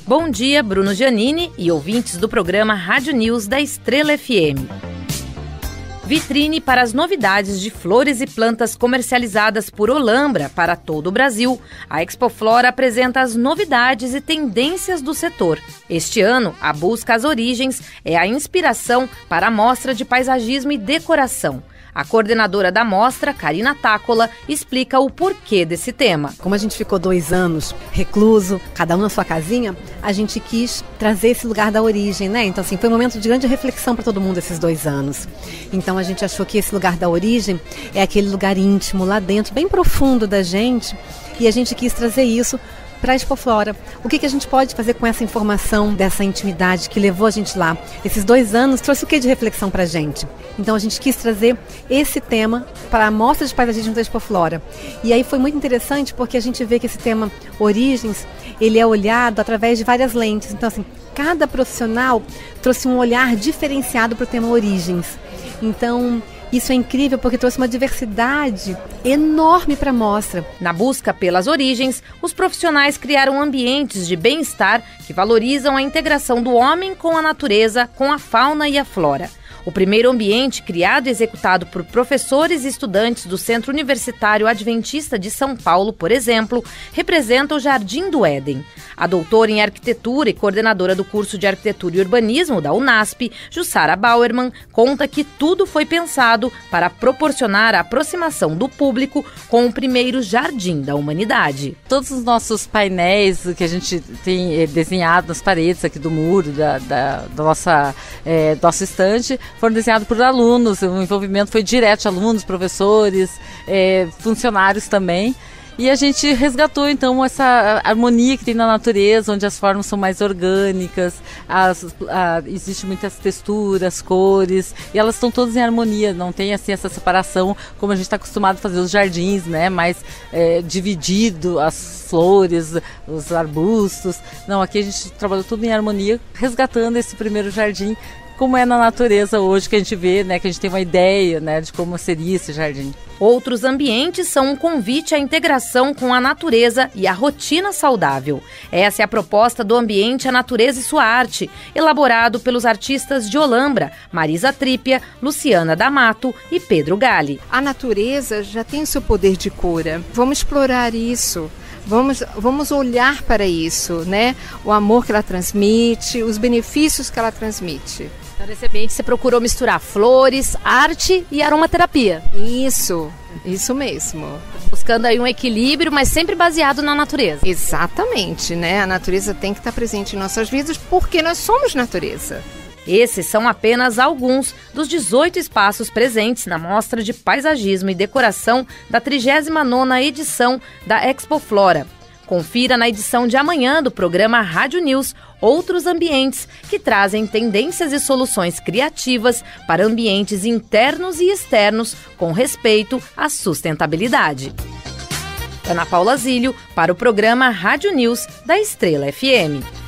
Bom dia, Bruno Giannini e ouvintes do programa Rádio News da Estrela FM. Vitrine para as novidades de flores e plantas comercializadas por Olambra para todo o Brasil. A Expoflora apresenta as novidades e tendências do setor. Este ano, a busca às origens é a inspiração para a mostra de paisagismo e decoração. A coordenadora da mostra, Karina Tácola, explica o porquê desse tema. Como a gente ficou 2 anos recluso, cada um na sua casinha, a gente quis trazer esse lugar da origem, né? Então, assim, foi um momento de grande reflexão para todo mundo esses 2 anos. Então, a gente achou que esse lugar da origem é aquele lugar íntimo, lá dentro, bem profundo da gente, e a gente quis trazer isso para a Expoflora. O que a gente pode fazer com essa informação, dessa intimidade que levou a gente lá? Esses 2 anos trouxe o que de reflexão para a gente? Então a gente quis trazer esse tema para a mostra de paisagismo da Expoflora. E aí foi muito interessante porque a gente vê que esse tema Origens, ele é olhado através de várias lentes. Então assim, cada profissional trouxe um olhar diferenciado para o tema Origens. Então isso é incrível porque trouxe uma diversidade enorme para a mostra. Na busca pelas origens, os profissionais criaram ambientes de bem-estar que valorizam a integração do homem com a natureza, com a fauna e a flora. O primeiro ambiente, criado e executado por professores e estudantes do Centro Universitário Adventista de São Paulo, por exemplo, representa o Jardim do Éden. A doutora em arquitetura e coordenadora do curso de arquitetura e urbanismo da UNASP, Jussara Bauerman, conta que tudo foi pensado para proporcionar a aproximação do público com o primeiro jardim da humanidade. Todos os nossos painéis que a gente tem desenhado nas paredes aqui do muro, do nosso estande, foram desenhados por alunos. O envolvimento foi direto de alunos, professores, funcionários também. E a gente resgatou, então, essa harmonia que tem na natureza, onde as formas são mais orgânicas, existem muitas texturas, cores, e elas estão todas em harmonia, não tem assim essa separação como a gente está acostumado a fazer os jardins, né? Mais dividido, as flores, os arbustos. Não, aqui a gente trabalhou tudo em harmonia, resgatando esse primeiro jardim, como é na natureza hoje, que a gente vê, né, que a gente tem uma ideia, né, de como seria esse jardim. Outros ambientes são um convite à integração com a natureza e à rotina saudável. Essa é a proposta do Ambiente, a Natureza e Sua Arte, elaborado pelos artistas de Olambra, Marisa Trípia, Luciana D'Amato e Pedro Galli. A natureza já tem o seu poder de cura. Vamos explorar isso. Vamos olhar para isso, né? O amor que ela transmite, os benefícios que ela transmite. Então, nesse ambiente você procurou misturar flores, arte e aromaterapia. Isso mesmo. Buscando aí um equilíbrio, mas sempre baseado na natureza. Exatamente, né? A natureza tem que estar presente em nossas vidas porque nós somos natureza. Esses são apenas alguns dos 18 espaços presentes na Mostra de Paisagismo e Decoração da 39ª edição da Expoflora. Confira na edição de amanhã do programa Rádio News outros ambientes que trazem tendências e soluções criativas para ambientes internos e externos com respeito à sustentabilidade. Ana Paula Zílio para o programa Rádio News da Estrela FM.